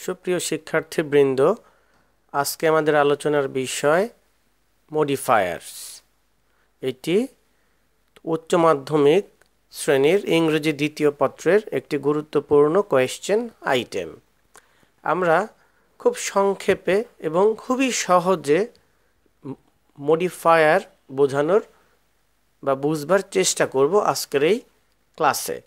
সুপ্রিয় শিক্ষার্থীবৃন্দ, আজকে আমাদের আলোচনার বিষয় মডিফায়ার্স। এটি উচ্চ মাধ্যমিক শ্রেণীর ইংরেজি দ্বিতীয় পত্রের একটি গুরুত্বপূর্ণ কোয়েশ্চেন আইটেম। আমরা খুব সংক্ষেপে এবং খুবই সহজে মডিফায়ার বোঝানোর বা বুঝবার চেষ্টা করব আজকের এই ক্লাসে।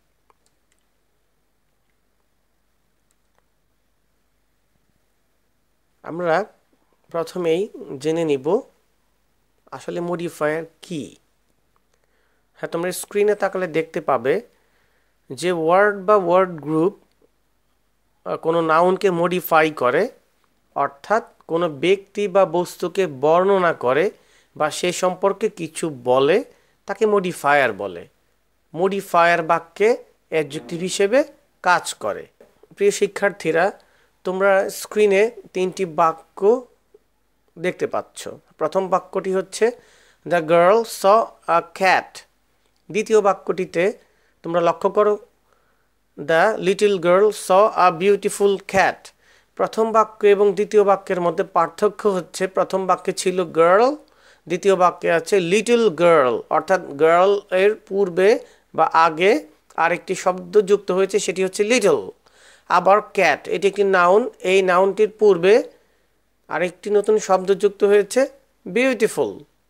আমরা প্রথমেই জেনে নিব আসলে মডিফায়ার কি। হ্যাঁ, তোমরা স্ক্রিনে তাকালে দেখতে পাবে যে ওয়ার্ড বা ওয়ার্ড গ্রুপ কোনো নাউনকে মডিফাই করে, অর্থাৎ কোনো ব্যক্তি বা বস্তুকে বর্ণনা করে বা সে সম্পর্কে কিছু বলে, তাকে মডিফায়ার বলে। মডিফায়ার বাক্যে অ্যাডজেক্টিভ হিসেবে কাজ করে। প্রিয় শিক্ষার্থীরা, তোমরা স্ক্রিনে তিনটি বাক্য দেখতে পাচ্ছ। প্রথম বাক্যটি হচ্ছে the girl saw a cat. দ্বিতীয় বাক্যটিতে তোমরা লক্ষ্য করো the little girl saw a beautiful cat. প্রথম বাক্য এবং দ্বিতীয় বাক্যের মধ্যে পার্থক্য হচ্ছে প্রথম বাক্যে ছিল গার্ল, দ্বিতীয় বাক্যে আছে লিটল গার্ল, অর্থাৎ গার্ল এর পূর্বে বা আগে আরেকটি শব্দ যুক্ত হয়েছে, সেটি হচ্ছে লিটল। আবার ক্যাট, এটি একটি নাউন, এই নাউনটির পূর্বে আরেকটি নতুন শব্দ যুক্ত হয়েছে বিউটিফুল,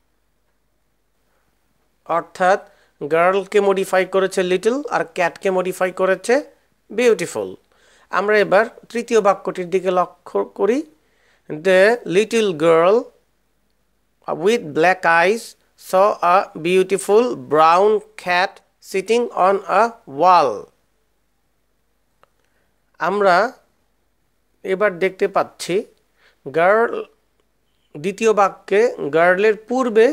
অর্থাৎ গার্লকে মডিফাই করেছে লিটল আর ক্যাটকে মডিফাই করেছে বিউটিফুল। আমরা এবার তৃতীয় বাক্যটির দিকে লক্ষ্য করি। The little girl with black eyes saw a beautiful brown cat sitting on a wall. আমরা এবার দেখতে পাচ্ছি গার্ল, দ্বিতীয় বাক্যে গার্লের পূর্বে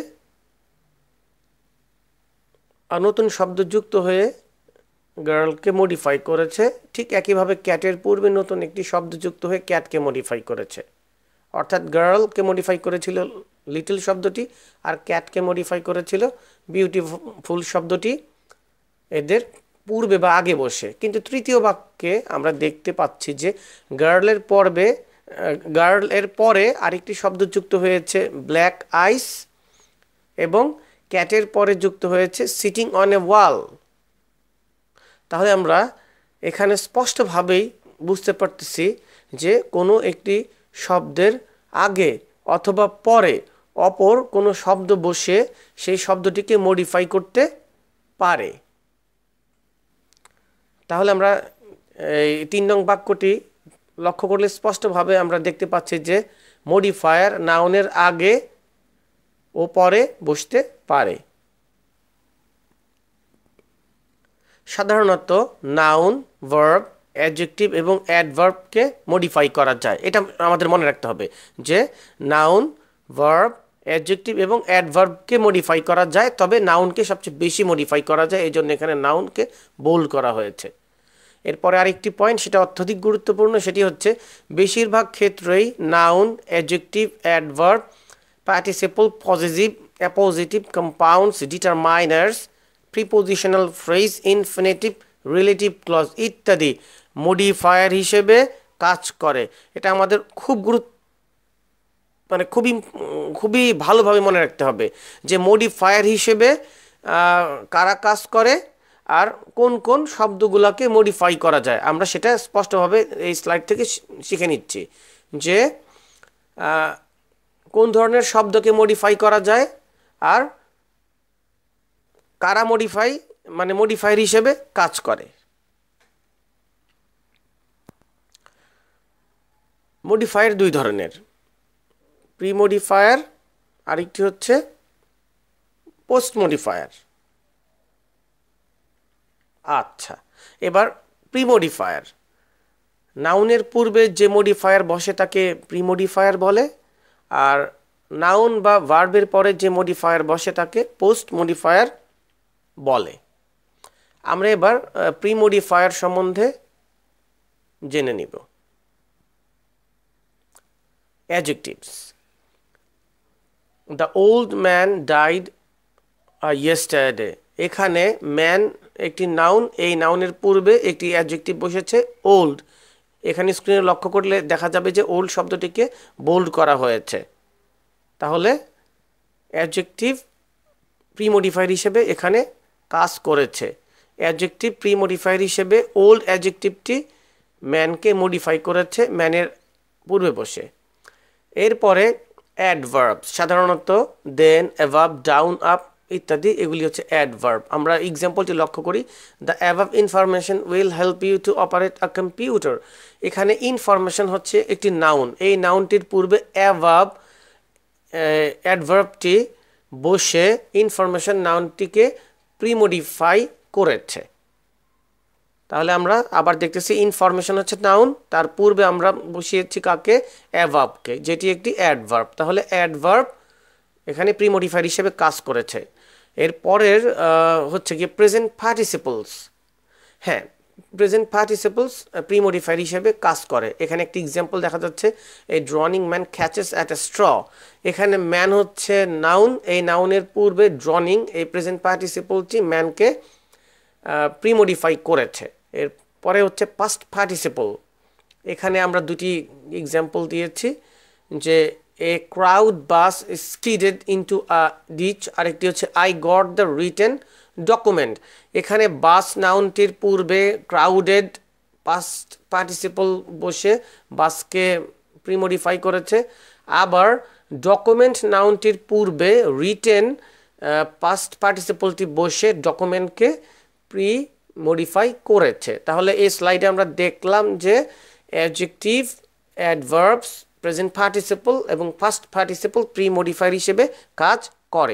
নতুন শব্দ যুক্ত হয়ে গার্লকে মডিফাই করেছে, ঠিক একইভাবে ক্যাটের পূর্বে নতুন একটি শব্দ যুক্ত হয়ে ক্যাটকে মডিফাই করেছে, অর্থাৎ গার্লকে মডিফাই করেছিল লিটল শব্দটি আর ক্যাটকে মডিফাই করেছিল বিউটিফুল শব্দটি এদের পূর্বে বা আগে বসে। কিন্তু তৃতীয় বাক্যে আমরা দেখতে পাচ্ছি যে গার্লের পরে আরেকটি শব্দ যুক্ত হয়েছে ব্ল্যাক আইস এবং ক্যাটের পরে যুক্ত হয়েছে সিটিং অন এ ওয়াল। তাহলে আমরা এখানে স্পষ্টভাবেই বুঝতে পারতেছি যে কোনো একটি শব্দের আগে অথবা পরে অপর কোনো শব্দ বসে সেই শব্দটিকে মডিফাই করতে পারে। তাহলে আমরা এই ৩ নং বাক্যটি লক্ষ্য করলে স্পষ্টভাবে আমরা দেখতে পাচ্ছি যে মডিফায়ার নাউনের আগে ও পরে বসতে পারে। সাধারণত নাউন, ভার্ব, অ্যাডজেক্টিভ এবং অ্যাডভার্বকে মডিফাই করা যায়। এটা আমাদের মনে রাখতে হবে যে নাউন, ভার্ব, অ্যাডজেক্টিভ এবং অ্যাডভার্বকে মডিফাই করা যায়, তবে নাউনকে সবচেয়ে বেশি মডিফাই করা যায়, এই জন্য এখানে নাউনকে বোল্ড করা হয়েছে। এরপরে আরেকটি পয়েন্ট, সেটা অত্যধিক গুরুত্বপূর্ণ, সেটি হচ্ছে বেশিরভাগ ক্ষেত্রেই noun, adjective, adverb, participle, positive, appositive, compounds, determiners, prepositional phrase, infinitive, relative clause ইত্যাদি মডিফায়ার হিসেবে কাজ করে। এটা আমাদের খুবই ভালোভাবে মনে রাখতে হবে যে মডিফায়ার হিসেবে কারা কাজ করে আর কোন কোন শব্দগুলোকে মডিফাই করা যায়। আমরা সেটা স্পষ্টভাবে এই স্লাইড থেকে শিখে নিচ্ছি যে কোন ধরনের শব্দকে মডিফাই করা যায় আর কারা মডিফায়ার হিসেবে কাজ করে। মডিফায়ার 2 ধরনের, প্রি মডিফায়ার, আরেকটি হচ্ছে পোস্ট মডিফায়ার। আচ্ছা, এবার প্রি মডিফায়ার, নাউনের পূর্বে যে মডিফায়ার বসে তাকে প্রি মডিফায়ার বলে, আর নাউন বা ভার্বের পরে যে মডিফায়ার বসে তাকে পোস্ট মডিফায়ার বলে। আমরা এবার প্রি মডিফায়ার সম্বন্ধে জেনে নিব। Adjectives, the old man died yesterday. এখানে ম্যান একটি নাউন, এই নাউনের পূর্বে একটি অ্যাডজেক্টিভ বসেছে ওল্ড। এখানে স্ক্রিনে লক্ষ্য করলে দেখা যাবে যে ওল্ড শব্দটিকে বোল্ড করা হয়েছে। তাহলে অ্যাডজেক্টিভ প্রিমোডিফায়ার হিসেবে এখানে কাজ করেছে। অ্যাডজেক্টিভ প্রিমোডিফায়ার হিসেবে ওল্ড অ্যাডজেক্টিভটি ম্যানকে মডিফাই করেছে ম্যানের পূর্বে বসে। এরপরে অ্যাডভার্ব, সাধারণত দেন, অ্যাভাব, ডাউন, আপ ইত্যাদি, এগুলি হচ্ছে অ্যাডভার্ব। আমরা এক্সাম্পলটি লক্ষ্য করি, the above information will help you to operate a computer. এখানে ইনফরমেশন হচ্ছে একটি নাউন, এই নাউনটির পূর্বে অ্যাভাব অ্যাডভার্বটি বসে ইনফরমেশন নাউনটিকে প্রিমোডিফাই করেছে। তাহলে আমরা আবার দেখতেছি ইনফরমেশন হচ্ছে নাউন, তার পূর্বে আমরা বসিয়েছি কাকে? অ্যাভাবকে, যেটি একটি অ্যাডভার্ব। তাহলে অ্যাডভার্ব এখানে প্রিমোডিফায়ার হিসেবে কাজ করেছে। এর পরের হচ্ছে গিয়ে প্রেজেন্ট পার্টিসিপলস। হ্যাঁ, প্রেজেন্ট পার্টিসিপলস প্রিমোডিফায়ার হিসেবে কাজ করে। এখানে একটি এক্সাম্পল দেখা যাচ্ছে, এই drowning man catches at a straw. এখানে ম্যান হচ্ছে নাউন, এই নাউনের পূর্বে ড্রনিং, এই প্রেজেন্ট পার্টিসিপলটি ম্যানকে প্রিমোডিফাই করেছে। এরপরে হচ্ছে পাস্ট পার্টিসিপল। এখানে আমরা দুটি এক্সাম্পল দিয়েছি, যে a crowded bus skidded into a ditch, আরেকটি হচ্ছে I got the written document. এখানে বাস নাউনটির পূর্বে ক্রাউডেড পাস্ট পার্টিসিপল বসে বাসকে প্রিমোডিফাই করেছে। আবার ডকুমেন্ট নাউনটির পূর্বে রিটেন পাস্ট পার্টিসিপলটি বসে ডকুমেন্টকে প্রিমোডিফাই করেছে। তাহলে এই স্লাইডে আমরা দেখলাম যে অ্যাডজেক্টিভ, অ্যাডভার্বস, প্রেজেন্ট পার্টিসিপল এবং পাস্ট পার্টিসিপল প্রিমোডিফায়ার হিসেবে কাজ করে।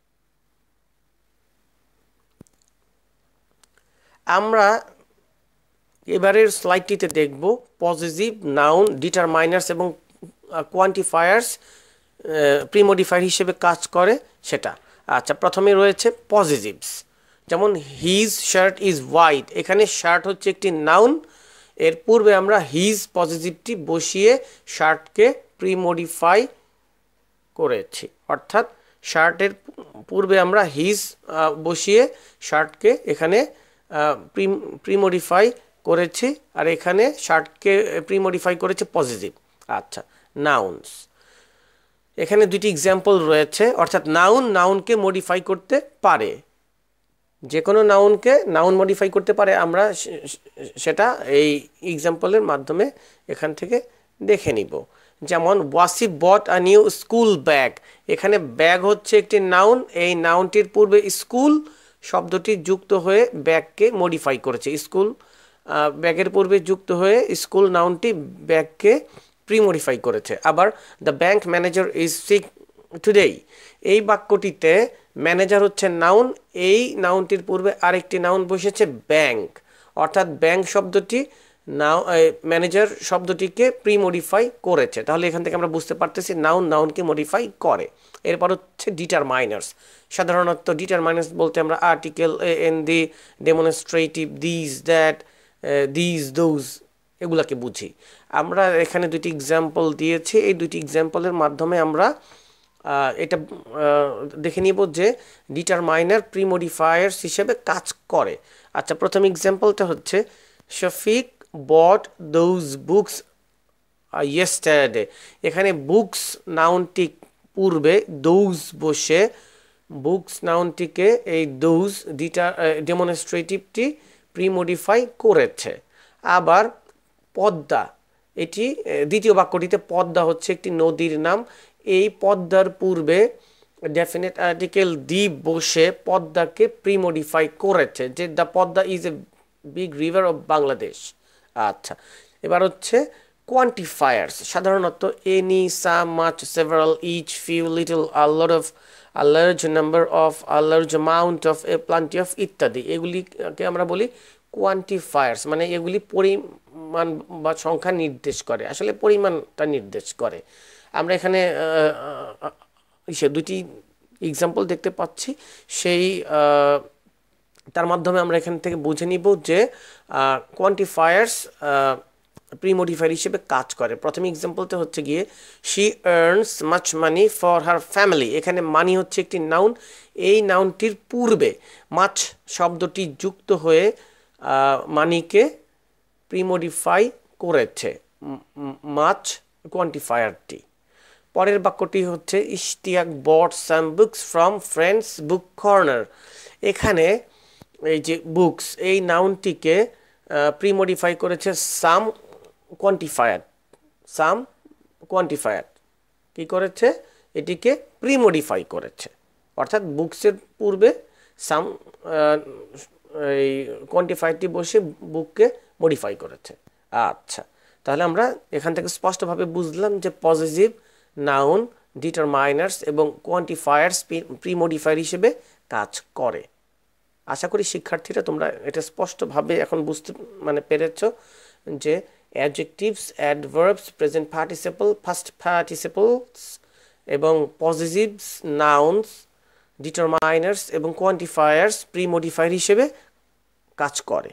আমরা এবারের স্লাইডটিতে দেখব পজিটিভ নাউন, ডিটারমাইনার্স এবং কোয়ান্টিফায়ার্স প্রিমোডিফায়ার হিসেবে কাজ করে সেটা। আচ্ছা, প্রথমে রয়েছে পজিটিভস, যেমন হিজ শার্ট ইজ হোয়াইট। এখানে শার্ট হচ্ছে একটি নাউন, এর পূর্বে আমরা হিজ পজিটিভটি বসিয়ে শার্টকে প্রিমোডিফাই করেছি, অর্থাৎ শার্টের পূর্বে আমরা হিজ বসিয়ে শার্টকে এখানে প্রিমোডিফাই করেছি, আর এখানে শার্টকে প্রিমোডিফাই করেছে পজিটিভ। আচ্ছা, নাউনস, এখানে দুটি এক্সাম্পল রয়েছে, অর্থাৎ নাউনকে মডিফাই করতে পারে, যে কোনো নাউনকে নাউন মডিফাই করতে পারে। আমরা সেটা এই এক্সাম্পলের মাধ্যমে এখান থেকে দেখে নিব। যেমন Wasif bought a new school bag. এখানে ব্যাগ হচ্ছে একটি নাউন, এই নাউনটির পূর্বে স্কুল শব্দটি যুক্ত হয়ে ব্যাগকে মডিফাই করেছে। স্কুল ব্যাগের পূর্বে যুক্ত হয়ে স্কুল নাউনটি ব্যাগকে প্রিমোডিফাই করেছে। আবার the bank manager is sick today, এই বাক্যটিতে ম্যানেজার হচ্ছে নাউন, এই নাউনটির পূর্বে আরেকটি নাউন বসেছে ব্যাংক, অর্থাৎ ব্যাংক শব্দটি ম্যানেজার শব্দটিকে প্রিমোডিফাই করেছে। তাহলে এখান থেকে আমরা বুঝতে পারতেছি নাউনকে মডিফাই করে। এরপর হচ্ছে ডিটারমাইনার্স। সাধারণত ডিটারমাইনার্স বলতে আমরা article, an, the, demonstrative, this, that, this, those এগুলাকে বুঝি। আমরা এখানে দুটি এক্সাম্পল দিয়েছি, এই দুটি এক্সাম্পলের মাধ্যমে আমরা এটা দেখে নিব যে ডিটারমাইনার প্রিমোডিফায়ার্স হিসেবে কাজ করে। আচ্ছা, প্রথম এক্সাম্পলটা হচ্ছে Shafiq bought those books yesterday. এখানে বুকস নাউনটি পূর্বে দোজ বসে বুকস নাউনটিকে এই দোজ ডেমনস্ট্রেটিভটি প্রিমোডিফাই করেছে। আবার পদ্মা, এটি দ্বিতীয় বাক্যটিতে পদ্মা হচ্ছে একটি নদীর নাম, এই পদ্মার পূর্বে ডেফিনেট আর্টিকেল দি বসে পদ্মাকে প্রিমোডিফাই করেছে, যে the Padma is a big river of Bangladesh. আচ্ছা, এবার হচ্ছে কোয়ান্টিফায়ার্স। সাধারণত any, some, much, several, each, few, little, a lot of, a large number of, a large amount of, a plenty of ইত্যাদি, এগুলিকে আমরা বলি কোয়ান্টিফায়ার্স। মানে এগুলি পরিমাণ বা সংখ্যা নির্দেশ করে, আসলে পরিমাণটা নির্দেশ করে। আমরা এখানে দুটি এক্সাম্পল দেখতে পাচ্ছি, সেই তার মাধ্যমে আমরা এখান থেকে বুঝে নিব যে কোয়ান্টিফায়ার্স প্রিমোডিফায়ার হিসেবে কাজ করে। প্রথম এক্সাম্পলটা হচ্ছে গিয়ে she earns much money for her family. এখানে মানি হচ্ছে একটি নাউন, এই নাউনটির পূর্বে মাছ শব্দটি যুক্ত হয়ে মানিকে প্রিমোডিফাই করেছে, মাচ কোয়ান্টিফায়ারটি। পরের বাক্যটি হচ্ছে Ishtiaq bought some books from friends book corner. এখানে এই যে বুকস এই নাউনটিকে প্রিমডিফাই করেছে সাম কোয়ান্টিফায়ার। সাম কোয়ান্টিফায়ার কি করেছে, এটিকে প্রিমডিফাই করেছে, অর্থাৎ বুকসের পূর্বে সাম এই কোয়ান্টিফায়ারটি বসে বুককে মডিফাই করেছে। আচ্ছা, তাহলে আমরা এখান থেকে স্পষ্টভাবে বুঝলাম যে পজিটিভ নাউন ডিটারমাইনার্স এবং কোয়ান্টিফায়ার্স প্রিমডিফায়ার হিসেবে কাজ করে। আশা করি শিক্ষার্থীরা তোমরা এটা স্পষ্টভাবে এখন বুঝতে পেরেছ যে adjectives, adverbs, present participle, past participles এবং পজিটিভস, নাউনস, ডিটারমাইনার্স এবং কোয়ান্টিফায়ার্স প্রিমডিফায়ার হিসেবে কাজ করে।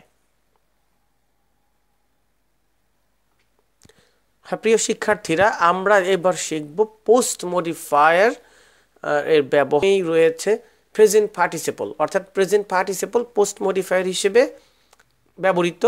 হ্যাঁ প্রিয় শিক্ষার্থীরা, আমরা এবার শিখব পোস্ট মডিফায়ার এর ব্যবহারেই রয়েছে প্রেজেন্ট পার্টিসিপল, অর্থাৎ প্রেজেন্ট পার্টিসিপল পোস্ট মডিফায়ার হিসেবে ব্যবহৃত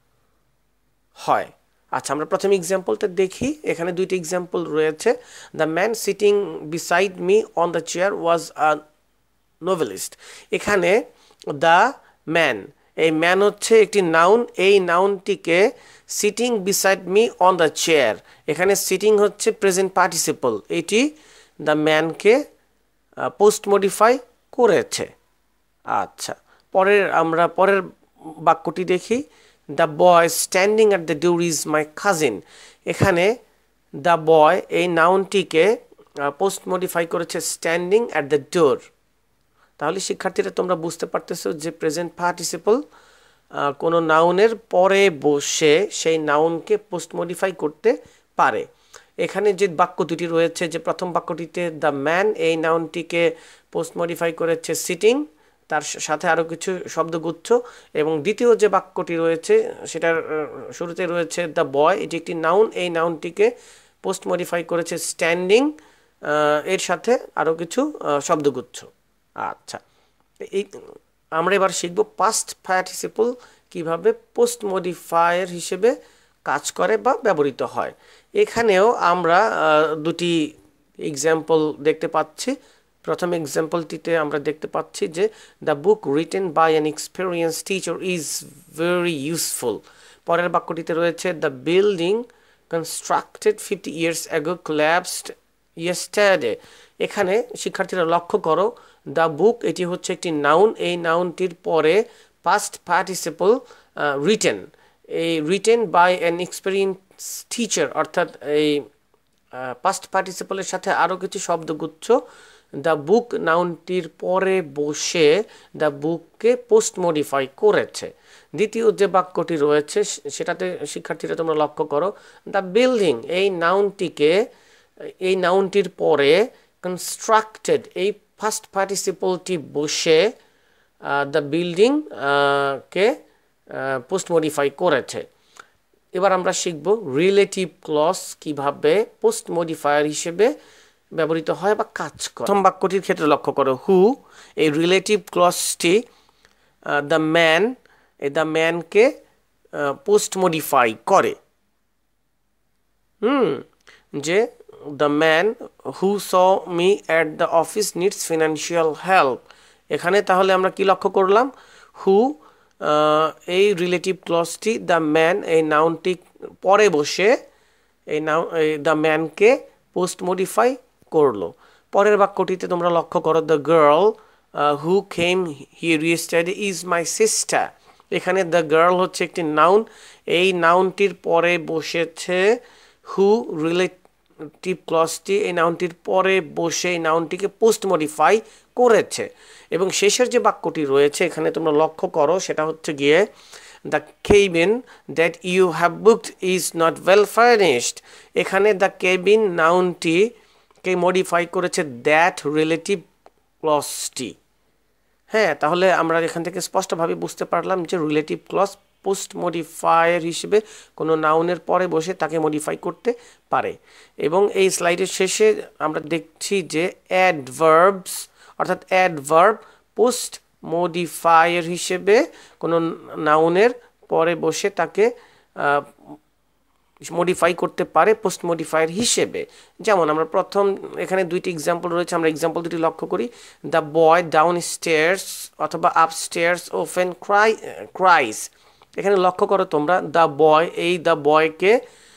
হয়। আচ্ছা, আমরা প্রথম এক্সাম্পলটা দেখি। এখানে দুইটি এক্সাম্পল রয়েছে। The man sitting beside me on the chair was a novelist. এখানে দ্য ম্যান, এই ম্যান হচ্ছে একটি নাউন। এই নাউনটিকে sitting beside me on the chair, এখানে সিটিং হচ্ছে প্রেজেন্ট পার্টিসিপল, এটি দ্য ম্যানকে পোস্ট মডিফাই করেছে। আচ্ছা, আমরা পরের বাক্যটি দেখি। The boy standing at the door is my cousin. এখানে দ্য বয় এই নাউনটিকে পোস্ট মডিফাই করেছে স্ট্যান্ডিং অ্যাট দ্য ডোর। তাহলে শিক্ষার্থীরা তোমরা বুঝতে পারতেছো যে প্রেজেন্ট পার্টিসিপল কোনো নাউনের পরে বসে সেই নাউনকে পোস্ট মডিফাই করতে পারে। এখানে যে বাক্য দুটি রয়েছে, যে প্রথম বাক্যটিতে দ্য ম্যান এই নাউনটিকে পোস্ট মডিফাই করেছে সিটিং, তার সাথে আরও কিছু শব্দগুচ্ছ, এবং দ্বিতীয় যে বাক্যটি রয়েছে সেটার শুরুতে রয়েছে দ্য বয়, এটি একটি নাউন, এই নাউনটিকে পোস্ট মডিফাই করেছে স্ট্যান্ডিং, এর সাথে আরও কিছু শব্দগুচ্ছ। আচ্ছা, এই আমরা এবার শিখব পাস্ট পার্টিসিপল কিভাবে পোস্ট মডিফায়ার হিসেবে কাজ করে বা ব্যবহৃত হয়। এখানেও আমরা দুটি এক্সাম্পল দেখতে পাচ্ছি। প্রথম এক্সাম্পলটিতে আমরা দেখতে পাচ্ছি যে the book written by an experience teacher is very useful. পরের বাক্যটিতে রয়েছে the building constructed 50 years ago collapsed yesterday। এখানে শিক্ষার্থীরা লক্ষ্য করো, দ্য বুক এটি হচ্ছে একটি নাউন, এই নাউনটির পরে পাস্ট পার্টিসিপল রিটেন, এই written by an experience teacher, অর্থাৎ এই পাস্ট পার্টিসিপলের সাথে আরও কিছু শব্দগুচ্ছ দ্য বুক নাউনটির পরে বসে দ্য বুককে পোস্ট মডিফাই করেছে। দ্বিতীয় যে বাক্যটি রয়েছে সেটাতে শিক্ষার্থীরা তোমরা লক্ষ্য করো, দ্য বিল্ডিং এই নাউনটির পরে কনস্ট্রাক্টেড এই ফার্স্ট পার্টিসিপলটি বসে দ্য বিল্ডিং কে পোস্ট মডিফাই করেছে। এবার আমরা শিখব রিলেটিভ ক্লজ কিভাবে পোস্ট মডিফায়ার হিসেবে ব্যবহৃত হয় বা কাজ করে। প্রথম বাক্যটির ক্ষেত্রে লক্ষ্য করো, হু এই রিলেটিভ ক্লজটি দ্য ম্যানকে পোস্ট মডিফাই করে। যে the man who saw me at the office needs financial help. এখানে তাহলে আমরা কি লক্ষ্য করলাম, হু এই রিলেটিভ ক্লজটি দ্য ম্যান এই নাউনটি পরে বসে এই দ্য ম্যানকে পোস্ট মডিফাই করলো। পরের বাক্যটিতে তোমরা লক্ষ্য করো, the girl who came here yesterday is my sister. এখানে দ্য গার্ল হচ্ছে একটি নাউন, এই নাউনটির পরে বসেছে হু, রিলেটিভ ক্লজটি এই নাউনটির পরে বসে এই নাউনটিকে পোস্ট মডিফাই করেছে। এবং শেষের যে বাক্যটি রয়েছে এখানে তোমরা লক্ষ্য করো, সেটা হচ্ছে গিয়ে the cabin that you have booked is not well furnished. এখানে দ্য কেবিন নাউনটিকে মডিফাই করেছে দ্যাট রিলেটিভ ক্লজটি। হ্যাঁ, তাহলে আমরা এখান থেকে স্পষ্টভাবে বুঝতে পারলাম যে রিলেটিভ ক্লজ পোস্ট মডিফায়ার হিসেবে কোনো নাউনের পরে বসে তাকে মডিফাই করতে পারে। এবং এই স্লাইডের শেষে আমরা দেখছি যে অ্যাডভার্বস, অর্থাৎ অ্যাডভার্ব পোস্ট মডিফায়ার হিসেবে কোনো নাউনের পরে বসে তাকে মডিফাই করতে পারে পোস্ট মডিফায়ার হিসেবে। যেমন আমরা প্রথম এখানে দুইটি এক্সাম্পল রয়েছে, আমরা এক্সাম্পল দুটি লক্ষ্য করি। দ্য বয় ডাউন স্টেয়ার্স অথবা আপ স্টেয়ার্স ওফেন ক্রাইস। এখানে লক্ষ্য করো তোমরা, দ্য বয়, এই দ্য বয়কে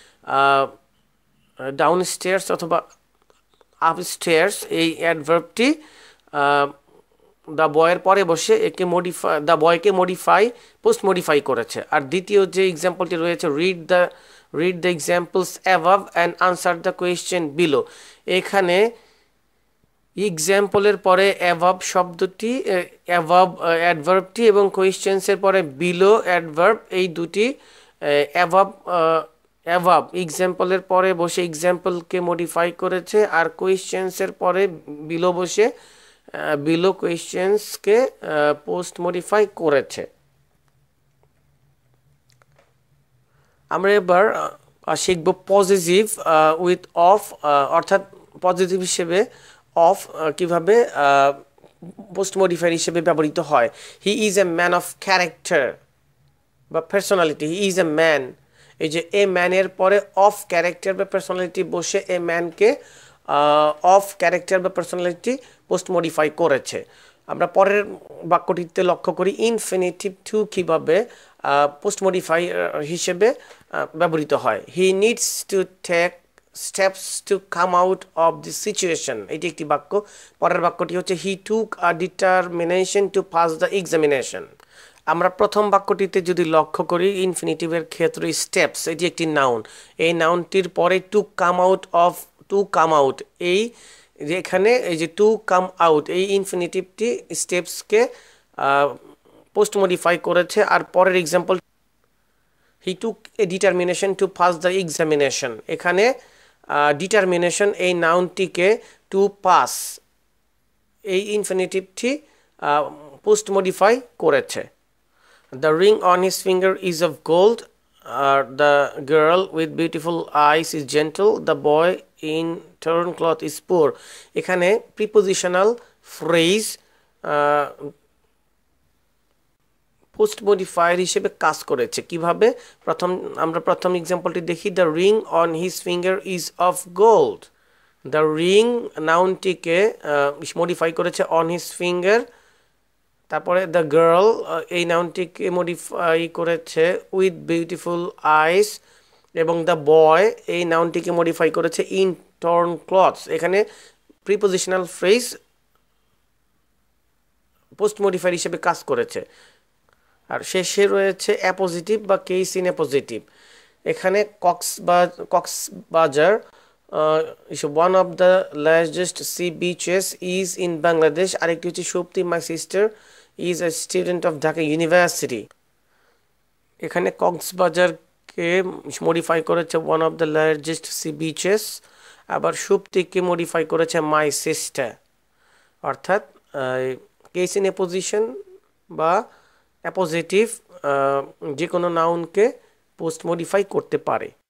ডাউন স্টেয়ার্স অথবা আপ স্টেয়ার্স এই অ্যাডভার্বটি দ্য বয়ের পরে বসে একে মডিফাই, দ্য বয়কে মডিফাই পোস্ট মডিফাই করেছে। আর দ্বিতীয় যে এক্সাম্পলটি রয়েছে, read the examples above and answer the question below. এখানে এক্সাম্পলের পরে অ্যাভাব শব্দটি, অ্যাভাব অ্যাডভার্বটি এবং কোয়েশ্চেন্সের পরে বিলো অ্যাডভার্ব, এই দুটি অ্যাভাব এক্সাম্পলের পরে বসে এক্সাম্পলকে মডিফাই করেছে, আর কোয়েশ্চেন্সের পরে বিলো বসে বিলো কোয়েশ্চেন্সকে পোস্ট মডিফাই করেছে। আমরা এবার শিখব পজিটিভ উইথ অফ, অর্থাৎ পজিটিভ হিসেবে অফ কিভাবে পোস্ট মডিফায়ার হিসেবে ব্যবহৃত হয়। He is a man of character বা personality, he is a man, এই যে এ ম্যানের পরে অফ ক্যারেক্টার বা পার্সোনালিটি বসে এ ম্যানকে অফ ক্যারেক্টার বা পার্সোনালিটি পোস্ট মডিফাই করেছে। আমরা পরের বাক্যটিতে লক্ষ্য করি ইনফিনিটিভ টু কীভাবে পোস্ট মডিফাই হিসেবে ব্যবহৃত হয়। He needs to take steps to come out of the situation, এটি একটি বাক্য। পরের বাক্যটি হচ্ছে he took a determination to pass the examination. আমরা প্রথম বাক্যটিতে যদি লক্ষ্য করি ইনফিনিটিভের ক্ষেত্রে স্টেপস, এটি একটি নাউন, এই নাউনটির পরে to come out of, to come out, এই যে এখানে এই যে টু কাম আউট এই ইনফিনিটিভটি স্টেপসকে পোস্ট মডিফাই করেছে। আর পরের example he took a determination to pass the examination, এখানে ডিটারমিনেশন এই নাউনটিকে টু পাস এই ইনফিনিটিভটি পোস্ট মডিফাই করেছে। The ring on his finger is of gold. The girl with beautiful eyes is gentle. The boy in torn cloth is poor. এখানে prepositional phrase post modifier হিসেবে কাজ করেছে। কিভাবে? আমরা প্রথম এক্সাম্পলটি দেখি। The ring on his finger is of gold. The ring নাউনটিকে মডিফাই করেছে অন হিজ ফিঙ্গার। তারপরে দ্য গার্ল এই নাউনটিকে মডিফাই করেছে উইথ বিউটিফুল আইস, এবং দ্য বয় এই নাউনটিকে মডিফাই করেছে ইন টর্ন ক্লথস। এখানে প্রিপোজিশনাল ফ্রেজ পোস্ট মডিফায়ার হিসেবে কাজ করেছে। আর শেষে রয়েছে অ্যাপোজিটিভ বা কেস ইন অ্যাপোজিটিভ। এখানে Cox's Bazar one of the largest sea beaches is in Bangladesh. আরেকটি হচ্ছে Supti my sister is a student of Dhaka university. এখানে কক্সবাজারকে মডিফাই করেছে one of the largest sea beaches, আবার সুপ্তিকে মডিফাই করেছে মাই সিস্টার। অর্থাৎ কেস ইন অ্যাপোজিশন বা অ্যাপোজিটিভ যে কোনো নাউনকে পোস্ট মডিফাই করতে পারে।